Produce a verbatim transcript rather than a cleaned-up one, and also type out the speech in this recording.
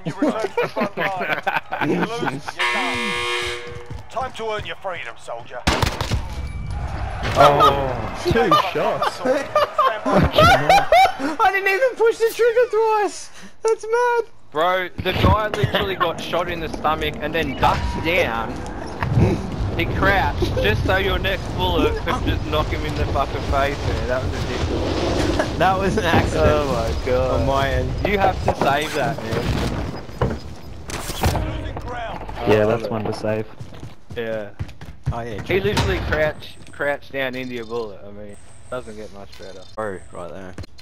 when you return to the front line. If you lose, you're done. Time to earn your freedom, soldier. Oh, two shots. I didn't even push the trigger twice. That's mad. Bro, the guy literally got shot in the stomach and then ducked down. He crouched just so your next bullet could just knock him in the fucking face there. That was ridiculous. That was an accident. Oh my god. On my end. You have to save that, man. Losing ground. Yeah, that's one to save. Yeah. Oh yeah. He literally crouched, crouched down into your bullet. I mean, doesn't get much better. Bro, right there.